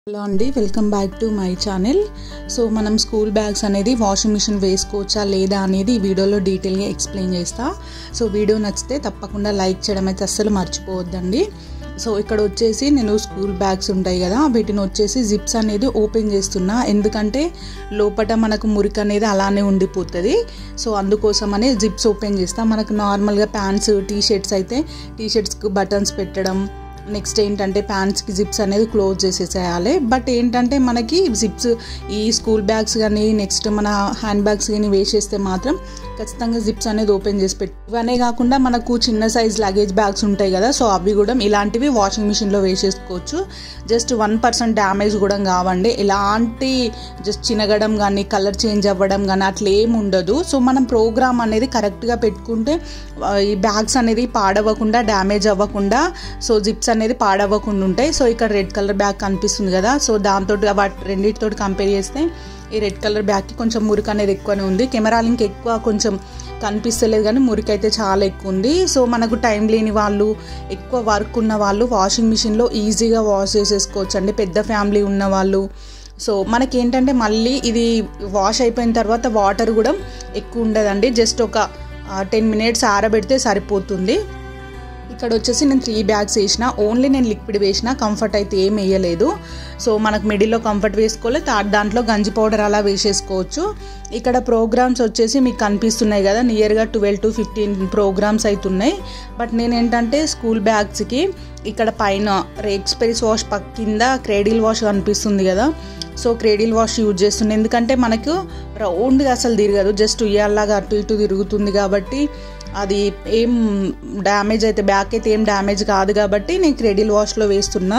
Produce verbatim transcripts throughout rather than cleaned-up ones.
Hello అండి, welcome back to my channel. So మనం school bags అనేది వాషింగ్ మిషన్ వేసుకోవచ్చా లేదా అనేది ఈ వీడియోలో డీటెయిల్గా ఎక్స్ప్లెయిన్ చేస్తా. సో వీడియో నచ్చితే తప్పకుండా లైక్ చేయడం అయితే అస్సలు మర్చిపోవద్దండి. సో ఇక్కడ వచ్చేసి నేను స్కూల్ బ్యాగ్స్ ఉంటాయి కదా, వీటిని వచ్చేసి జిప్స్ అనేది ఓపెన్ చేస్తున్నా. ఎందుకంటే లోపల మనకు మురికి అనేది అలానే ఉండిపోతుంది. సో అందుకోసమని జిప్స్ ఓపెన్ చేస్తా. మనకు నార్మల్గా ప్యాంట్స్ టీ షర్ట్స్ అయితే టీ షర్ట్స్కి బటన్స్ పెట్టడం, నెక్స్ట్ ఏంటంటే ప్యాంట్స్కి జిప్స్ అనేది క్లోజ్ చేసేసేయాలి. బట్ ఏంటంటే మనకి జిప్స్ ఈ స్కూల్ బ్యాగ్స్ కానీ నెక్స్ట్ మన హ్యాండ్ బ్యాగ్స్ కానీ వేసేస్తే మాత్రం ఖచ్చితంగా జిప్స్ అనేది ఓపెన్ చేసి పెట్టి, ఇవన్నీ కాకుండా మనకు చిన్న సైజ్ లగేజ్ బ్యాగ్స్ ఉంటాయి కదా, సో అవి కూడా ఇలాంటివి వాషింగ్ మిషన్లో వేసేసుకోవచ్చు. జస్ట్ వన్ పర్సెంట్ డ్యామేజ్ కూడా కావండి. ఇలాంటి జస్ట్ చినగడం కానీ కలర్ చేంజ్ అవ్వడం కానీ అట్లా ఏమి ఉండదు. సో మనం ప్రోగ్రామ్ అనేది కరెక్ట్గా పెట్టుకుంటే ఈ బ్యాగ్స్ అనేది పాడవకుండా డ్యామేజ్ అవ్వకుండా సో జిప్స్ అనేది పాడవ్వకుండా ఉంటాయి. సో ఇక్కడ రెడ్ కలర్ బ్యాగ్ కనిపిస్తుంది కదా, సో దాంతో వాటి రెండింటితో కంపేర్ చేస్తే ఈ రెడ్ కలర్ బ్యాగ్కి కొంచెం మురికి అనేది ఎక్కువనే ఉంది. కెమెరాలు ఇంకా ఎక్కువ కొంచెం కనిపిస్తలేదు కానీ మురికి అయితే చాలా ఎక్కువ ఉంది. సో మనకు టైం లేని వాళ్ళు, ఎక్కువ వర్క్ ఉన్న వాళ్ళు వాషింగ్ మిషన్లో ఈజీగా వాష్ చేసేసుకోవచ్చు అండి, పెద్ద ఫ్యామిలీ ఉన్న వాళ్ళు. సో మనకి ఏంటంటే మళ్ళీ ఇది వాష్ అయిపోయిన తర్వాత వాటర్ కూడా ఎక్కువ ఉండదండి, జస్ట్ ఒక టెన్ మినిట్స్ ఆరబెడితే సరిపోతుంది. ఇక్కడ వచ్చేసి నేను త్రీ బ్యాగ్స్ వేసిన, ఓన్లీ నేను లిక్విడ్ వేసిన, కంఫర్ట్ అయితే ఏం వేయలేదు. సో మనకు మిడిల్లో కంఫర్ట్ వేసుకోవాలి, దాంట్లో గంజి పౌడర్ అలా వేసేసుకోవచ్చు. ఇక్కడ ప్రోగ్రామ్స్ వచ్చేసి మీకు కనిపిస్తున్నాయి కదా, నియర్గా ట్వెల్వ్ టు ఫిఫ్టీన్ ప్రోగ్రామ్స్ అవుతున్నాయి. బట్ నేను ఏంటంటే స్కూల్ బ్యాగ్స్కి ఇక్కడ పైన ఎక్స్ప్రెస్ వాష్ పక్క కింద క్రేడిల్ వాష్ కనిపిస్తుంది కదా, సో క్రేడిల్ వాష్ యూజ్ చేస్తుంది. ఎందుకంటే మనకు రౌండ్గా అసలు తిరగదు, జస్ట్ ఉయ్యాల్లాగా అటు ఇటు తిరుగుతుంది కాబట్టి అది ఏం డ్యామేజ్ అయితే బ్యాక్ అయితే ఏం డ్యామేజ్ కాదు కాబట్టి నేను క్రెడిల్ వాష్లో వేస్తున్నా.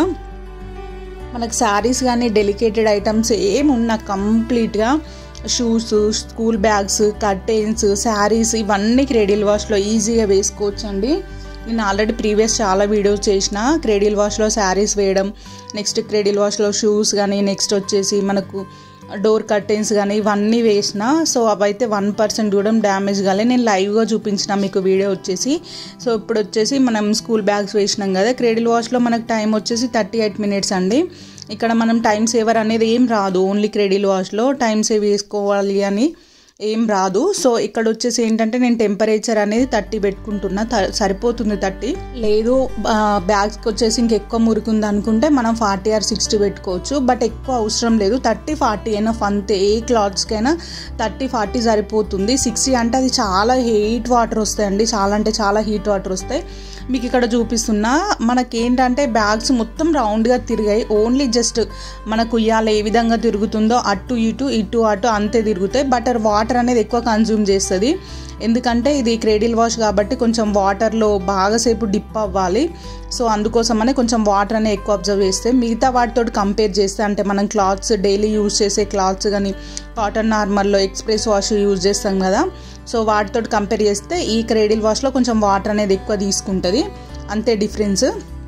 మనకు శారీస్ కానీ డెలికేటెడ్ ఐటమ్స్ ఏం ఉన్నా కంప్లీట్గా shoes, school bags, curtains, saris ఇవన్నీ క్రెడిల్ వాష్లో ఈజీగా వేసుకోవచ్చు అండి. నేను ఆల్రెడీ ప్రీవియస్ చాలా వీడియోస్ చేసిన క్రెడిల్ వాష్లో శారీస్ వేయడం, నెక్స్ట్ క్రెడిల్ వాష్లో షూస్ కానీ నెక్స్ట్ వచ్చేసి మనకు డోర్ కర్టెన్స్ కానీ ఇవన్నీ వేసిన. సో అవైతే వన్ పర్సెంట్ కూడా డ్యామేజ్ కాలే, నేను లైవ్గా చూపించిన మీకు వీడియో వచ్చేసి. సో ఇప్పుడు వచ్చేసి మనం స్కూల్ బ్యాగ్స్ వేసినాం కదా, క్రెడిల్ వాష్లో మనకు టైం వచ్చేసి థర్టీ ఎయిట్ మినిట్స్ అండి. ఇక్కడ మనం టైం సేవర్ అనేది ఏం రాదు, ఓన్లీ క్రెడిల్ వాష్లో టైం సేవ్ చేసుకోవాలి అని ఏం రాదు. సో ఇక్కడ వచ్చేసి ఏంటంటే నేను టెంపరేచర్ అనేది థర్టీ పెట్టుకుంటున్నా, సరిపోతుంది థర్టీ. లేదు బ్యాగ్స్కి వచ్చేసి ఇంకెక్కువ మురికింది అనుకుంటే మనం ఫార్టీ ఆర్ సిక్స్టీ పెట్టుకోవచ్చు, బట్ ఎక్కువ అవసరం లేదు. థర్టీ ఫార్టీ అయినా అంతే, ఏ క్లాత్స్కైనా థర్టీ ఫార్టీ సరిపోతుంది. సిక్స్టీ అంటే అది చాలా హీట్ వాటర్ వస్తాయండి, చాలా అంటే చాలా హీట్ వాటర్ వస్తాయి. మీకు ఇక్కడ చూపిస్తున్నా మనకేంటంటే బ్యాగ్స్ మొత్తం రౌండ్గా తిరిగాయి, ఓన్లీ జస్ట్ మనకు ఉయ్యాల ఏ విధంగా తిరుగుతుందో అటు ఇటు ఇటు అటు అంతే తిరుగుతాయి. బట్ వాటర్ అనేది ఎక్కువ కన్జ్యూమ్ చేస్తుంది, ఎందుకంటే ఇది క్రెడిల్ వాష్ కాబట్టి కొంచెం వాటర్లో బాగాసేపు డిప్ అవ్వాలి. సో అందుకోసమనే కొంచెం వాటర్ అనేది ఎక్కువ అబ్జర్వ్ చేస్తే, మిగతా వాటితో కంపేర్ చేస్తే అంటే మనం క్లాత్స్ డైలీ యూజ్ చేసే క్లాత్స్ కానీ కాటన్ నార్మల్లో ఎక్స్ప్రెస్ వాష్ యూజ్ చేస్తాం కదా, సో వాటితో కంపేర్ చేస్తే ఈ క్రెడిల్ వాష్లో కొంచెం వాటర్ అనేది ఎక్కువ తీసుకుంటుంది, అంతే డిఫరెన్స్.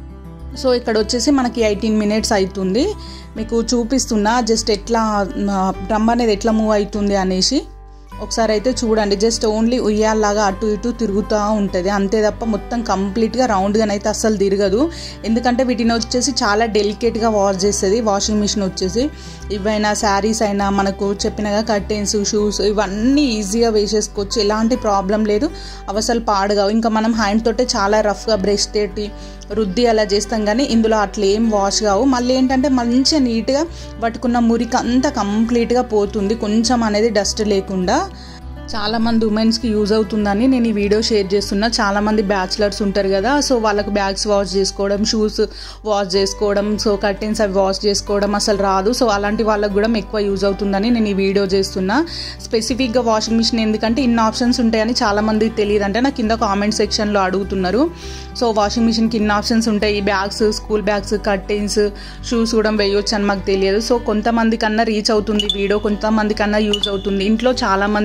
సో ఇక్కడ వచ్చేసి మనకి ఎయిటీన్ మినిట్స్ అవుతుంది, మీకు చూపిస్తున్నా జస్ట్ ఎట్లా డ్రమ్ అనేది ఎట్లా మూవ్ అవుతుంది అనేసి. ఒకసారి అయితే చూడండి, జస్ట్ ఓన్లీ ఉయ్యాల్లాగా అటు ఇటు తిరుగుతూ ఉంటుంది అంతే తప్ప మొత్తం కంప్లీట్గా రౌండ్గానైతే అస్సలు తిరగదు. ఎందుకంటే వీటిని వచ్చేసి చాలా డెలికేట్గా వాష్ చేస్తుంది వాషింగ్ మిషన్ వచ్చేసి. ఇవైనా శారీస్ అయినా మనకు చెప్పినగా కర్టెన్స్, షూస్ ఇవన్నీ ఈజీగా వేసేసుకోవచ్చు, ఎలాంటి ప్రాబ్లం లేదు, అవి అసలు పాడుగా. ఇంకా మనం హ్యాండ్ తోటే చాలా రఫ్గా బ్రష్ తోటి రుద్ది అలా చేస్తాం కానీ ఇందులో అట్లా ఏం వాష్ కావు. మళ్ళీ ఏంటంటే మంచిగా నీట్గా పట్టుకున్న మురికి అంతా కంప్లీట్గా పోతుంది, కొంచెం అనేది డస్ట్ లేకుండా. చాలామంది ఉమెన్స్కి యూజ్ అవుతుందని నేను ఈ వీడియో షేర్ చేస్తున్నా. చాలామంది బ్యాచిలర్స్ ఉంటారు కదా, సో వాళ్ళకు బ్యాగ్స్ వాష్ చేసుకోవడం, షూస్ వాష్ చేసుకోవడం, సో కర్టెన్స్ అవి వాష్ చేసుకోవడం అసలు రాదు. సో అలాంటి వాళ్ళకు కూడా ఎక్కువ యూజ్ అవుతుందని నేను ఈ వీడియో చేస్తున్నా. స్పెసిఫిక్గా వాషింగ్ మిషన్ ఎందుకంటే ఇన్ని ఆప్షన్స్ ఉంటాయని చాలామందికి తెలియదు, అంటే నాకు కింద కామెంట్ సెక్షన్లో అడుగుతున్నారు. సో వాషింగ్ మిషన్కి ఇన్ని ఆప్షన్స్ ఉంటాయి, ఈ bags, school bags, curtains, shoes కూడా వేయొచ్చు అని మాకు తెలియదు. సో కొంతమంది కన్నా రీచ్ అవుతుంది వీడియో, కొంతమంది కన్నా యూజ్ అవుతుంది. ఇంట్లో చాలామందికి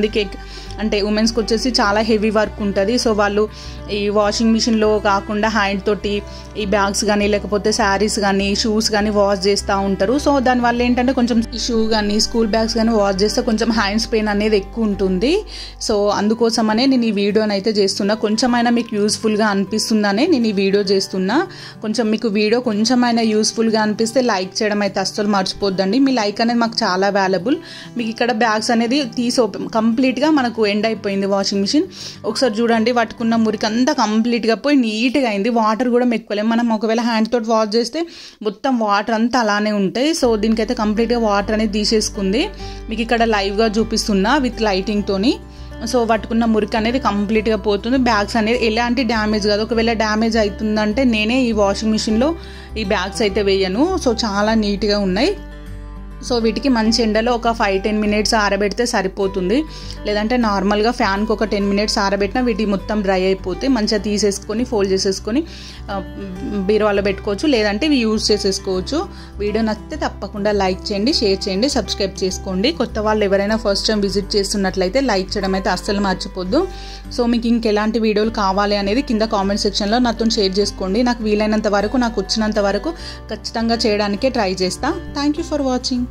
అంటే ఉమెన్స్కి వచ్చేసి చాలా హెవీ వర్క్ ఉంటుంది. సో వాళ్ళు ఈ వాషింగ్ మిషన్లో కాకుండా హ్యాండ్ తోటి ఈ బ్యాగ్స్ కానీ లేకపోతే శారీస్ కానీ షూస్ కానీ వాష్ చేస్తూ ఉంటారు. సో దానివల్ల ఏంటంటే కొంచెం ఈ షూ కానీ స్కూల్ బ్యాగ్స్ కానీ వాష్ చేస్తే కొంచెం హ్యాండ్స్ పెయిన్ అనేది ఎక్కువ ఉంటుంది. సో అందుకోసమనే నేను ఈ వీడియోని అయితే చేస్తున్నా. కొంచెమైనా మీకు యూస్ఫుల్గా అనిపిస్తుందనే నేను ఈ వీడియో చేస్తున్నా. కొంచెం మీకు వీడియో కొంచెమైనా యూస్ఫుల్గా అనిపిస్తే లైక్ చేయడం అయితే అస్సలు మర్చిపోద్దండి. మీ లైక్ అనేది మాకు చాలా వాల్యుబుల్. మీకు ఇక్కడ బ్యాగ్స్ అనేది తీసి ఓపెన్ కంప్లీట్గా మనకు ఎండ్ అయిపోయింది వాషింగ్ మిషన్. ఒకసారి చూడండి, పట్టుకున్న మురికి అంతా కంప్లీట్గా పోయి నీట్గా అయింది. వాటర్ కూడా మెక్కుకోలేము. మనం ఒకవేళ హ్యాండ్ తోటి వాష్ చేస్తే మొత్తం వాటర్ అంతా అలానే ఉంటాయి. సో దీనికైతే కంప్లీట్గా వాటర్ అనేది తీసేసుకుంది. మీకు ఇక్కడ లైవ్గా చూపిస్తున్నా విత్ లైటింగ్తోని. సో పట్టుకున్న మురికి అనేది కంప్లీట్గా పోతుంది. బ్యాగ్స్ అనేది ఎలాంటి డ్యామేజ్ కాదు. ఒకవేళ డ్యామేజ్ అవుతుందంటే నేనే ఈ వాషింగ్ మిషన్లో ఈ బ్యాగ్స్ అయితే వేయను. సో చాలా నీట్గా ఉన్నాయి. సో వీటికి మంచి ఎండలో ఒక ఫైవ్ టెన్ మినిట్స్ ఆరబెడితే సరిపోతుంది. లేదంటే నార్మల్గా ఫ్యాన్కి ఒక టెన్ మినిట్స్ ఆరబెట్టినా వీటి మొత్తం డ్రై అయిపోతే మంచిగా తీసేసుకొని ఫోల్డ్ చేసేసుకొని బీరువాలో పెట్టుకోవచ్చు. లేదంటే ఇవి యూజ్ చేసేసుకోవచ్చు. వీడియో నచ్చితే తప్పకుండా లైక్ చేయండి, షేర్ చేయండి, సబ్స్క్రైబ్ చేసుకోండి. కొత్త వాళ్ళు ఎవరైనా ఫస్ట్ టైం విజిట్ చేస్తున్నట్లయితే లైక్ చేయడం అయితే అస్సలు మర్చిపోద్దు. సో మీకు ఇంకెలాంటి వీడియోలు కావాలి అనేది కింద కామెంట్ సెక్షన్లో నాతో షేర్ చేసుకోండి. నాకు వీలైనంత వరకు, నాకు వచ్చినంత వరకు ఖచ్చితంగా చేయడానికే ట్రై చేస్తా. Thank you for watching.